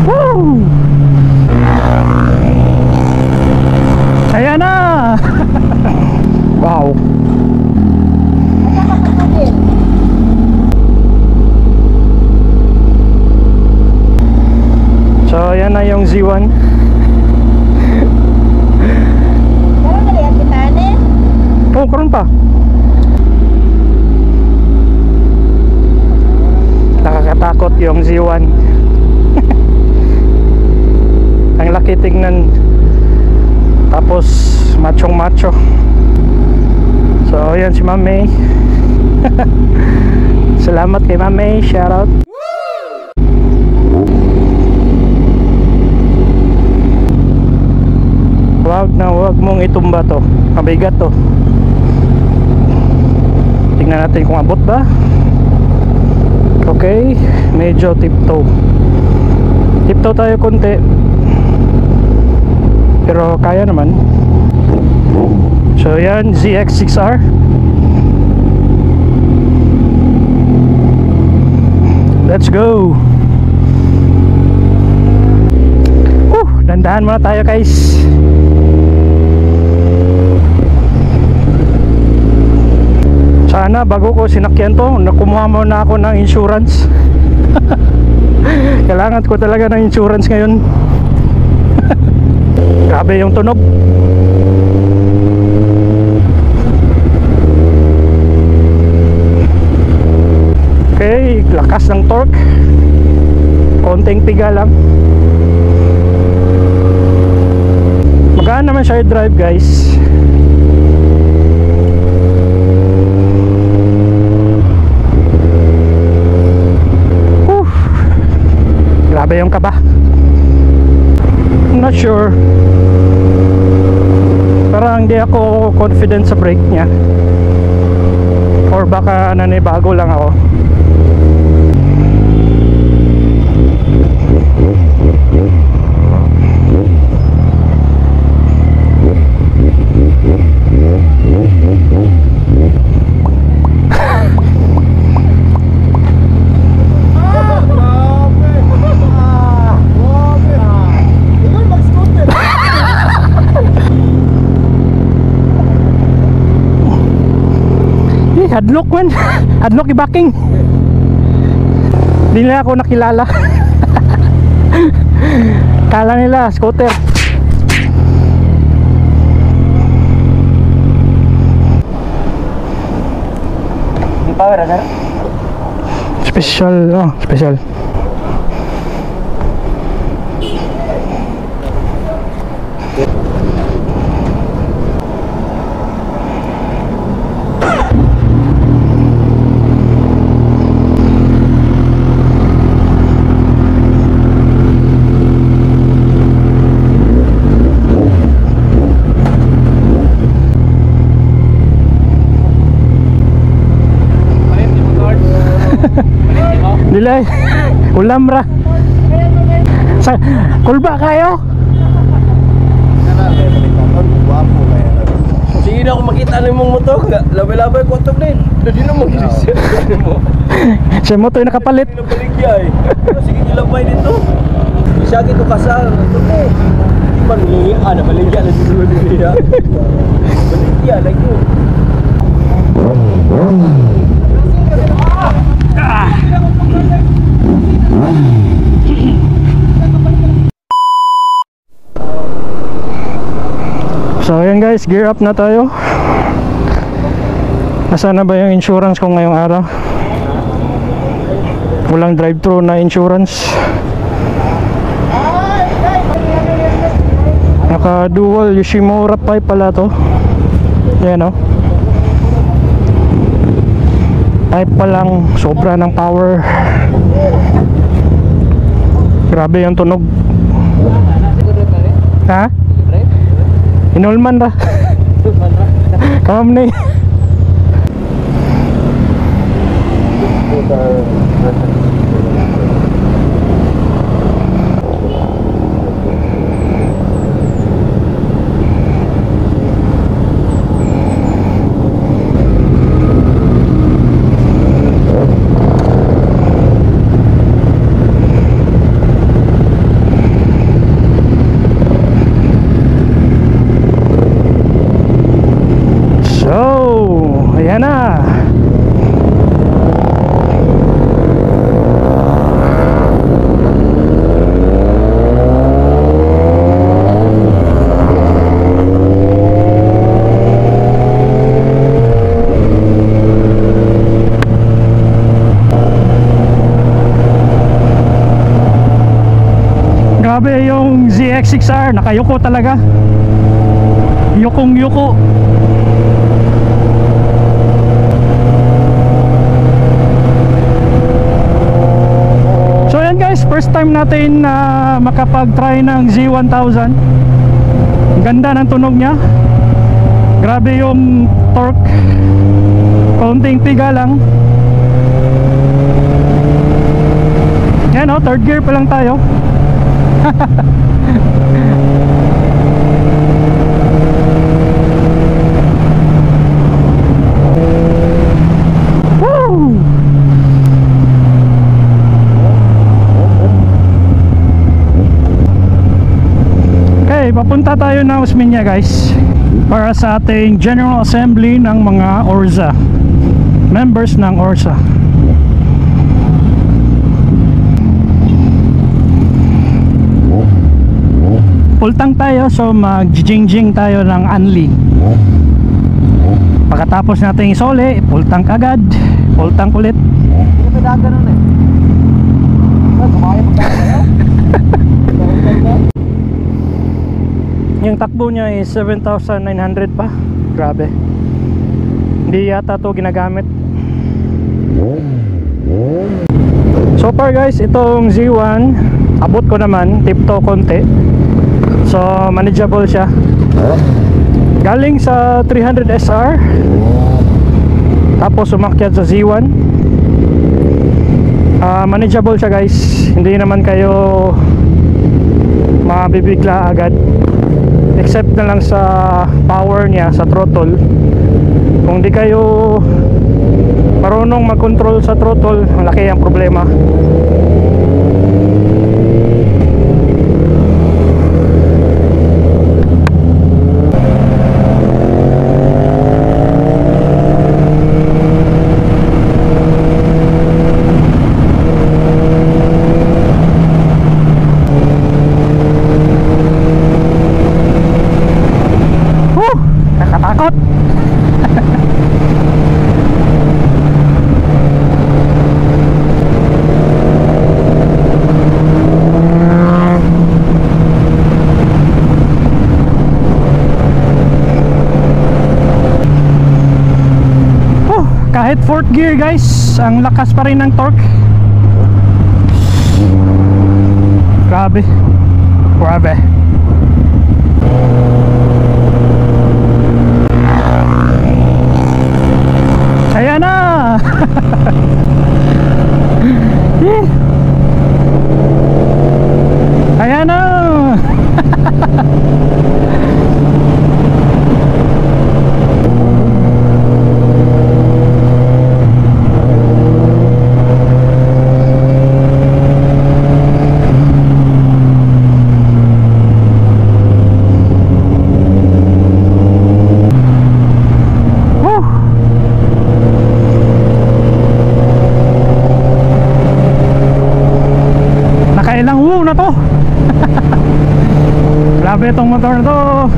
Woo! Ayan na! Wow! So ayan na yung Z1. Karon na lihat kita ni. Oh, karon pa. Nakakatakot yung Z1. Ang laki tingnan. Tapos machong macho. So ayan si Ma'am May. Salamat kay Ma'am May. Shout out. Wag mong itumba to. Mabigat to. Tingnan natin kung abot ba. Okay, medyo tiptoe. Tiptoe tayo konti. Pero kaya naman. So yan, ZX6R. Let's go. Dandahan muna tayo guys. Sana bago ko sinakyan to, nakumuha muna ako ng insurance. Kailangan ko talaga ng insurance ngayon. Grabe yung tunog. Okay, lakas ng torque. Konting piga lang. Magaan naman siya i-drive guys. Grabe yung kaba. I'm not sure. Parang hindi ako confident sa brake niya. Or baka nanibago lang ako. Hadlock man. Hadlock i-backing. Hindi nila ako nakilala. Kala nila scooter. Di power sir? Special, oh, special. Dilay, ulam ra. Sa kulba kayo? Sige na ako makita ng mong motor. Labay-labay ko ito din. Hindi na mag-irisya. Siya mo ito yung nakapalit. Hindi na baligya eh. Sige nilabay dito. Isa kito kasal. Ito eh. Hindi pa nilihan. Baligya na dito nilihan. Baligya like yun. So ayan guys, gear up na tayo. Nasaan na ba yung insurance ko ngayong araw? Walang drive-thru na insurance. Naka dual Yoshimura pipe pala to. Yan o. Pipe pa lang, sobra ng power. Grabe yung tunog. Ha? Inulman ra. Kamam na. Grabe yung ZX6R, nakayuko talaga. Yukong yuko. So yan guys, first time natin na makapag-try ng Z1000. Ganda ng tunog niya. Grabe yung torque. Konting tiga lang. Yan o, third gear pa lang tayo. Woo! Okay, papunta tayo na Osmeña guys, para sa ating General Assembly ng mga ORZA, members ng ORZA. Pultang tayo, so mag-jingjing tayo ng Anli. Pagkatapos natin isole, pultang agad, pultang ulit. Hindi may dagan nun eh. Kumaya pagkakaya. Yung takbo niya is 7,900 pa. Grabe. Hindi yata to ginagamit. So far guys, itong Z1 abot ko naman, tipto konti. So manageable siya. Galing sa 300 SR, tapos umakyat sa Z1. Manageable siya guys. Hindi naman kayo mabibigla agad, except na lang sa power niya, sa throttle. Kung di kayo marunong mag-control sa throttle, malaki ang problema. Nakatakot. Kahit fourth gear guys, ang lakas pa rin ng torque. Grabe. Grabe. Ayan na. Ayan na. Nakailang woo na to. Grabe itong motor na to.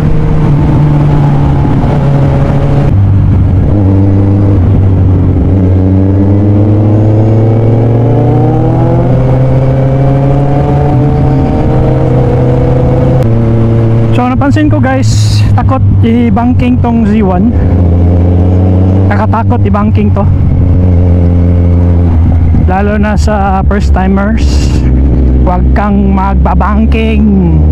So napansin ko guys, takot i-banking tong Z1. Nakatakot i-banking to, lalo na sa first timers. Huwag kang magbabanking.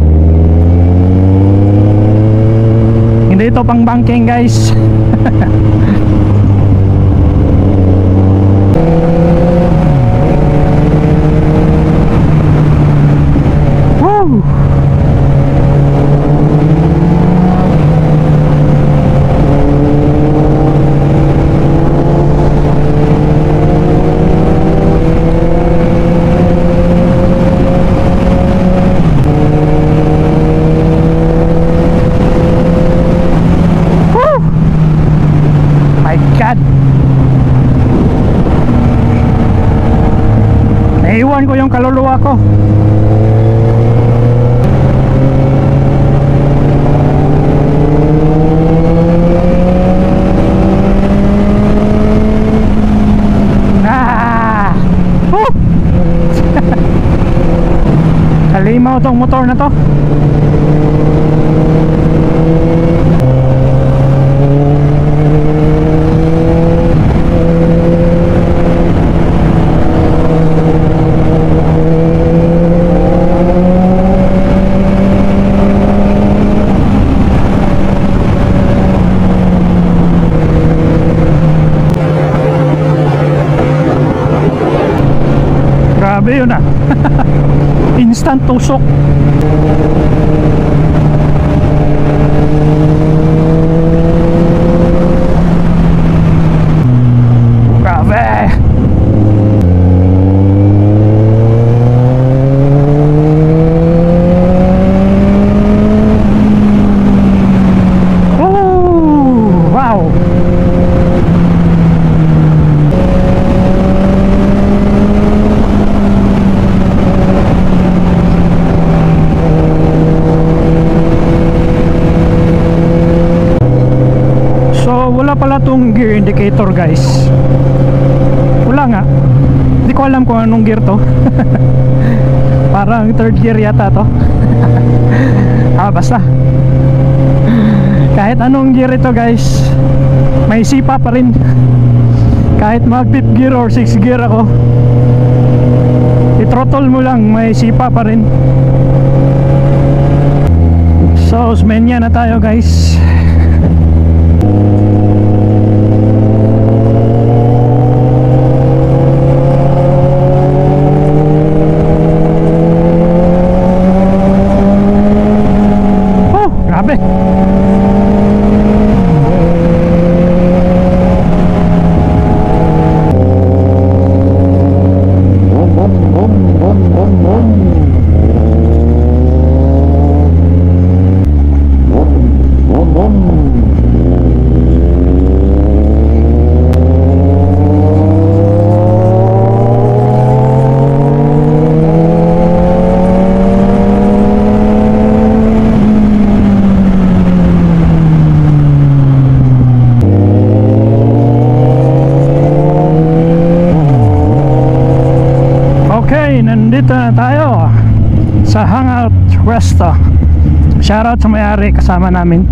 Hindi ito pang banking guys. Woo! ano tong motor na to. Grabe yun ah. Instant tusok. Grabe. Oh, wow. Wala pala tong gear indicator guys. Wala nga. Hindi ko alam kung anong gear to. Parang third gear yata to. Basta kahit anong gear ito guys, may sipa pa rin. Kahit mag 5th gear or 6th gear ako, i-throttle mo lang, may sipa pa rin. So Osmeña na tayo guys. Grabe. Nandito na tayo sa Hangout Resto. Shoutout sa may-ari, kasama namin.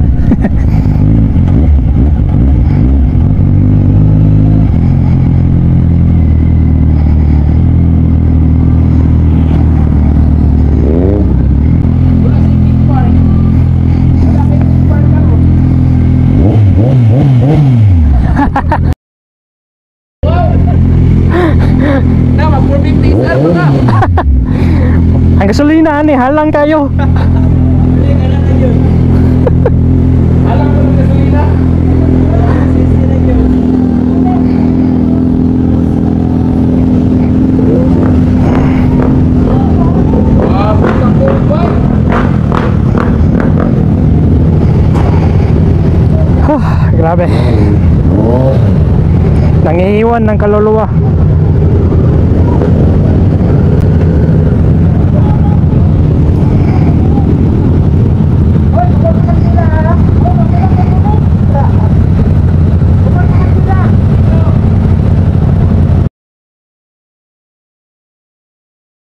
Ang gasolina ani halang kayo. Halang ko ng gasolina. Grabe. Nangiiwan ng kaluluwa.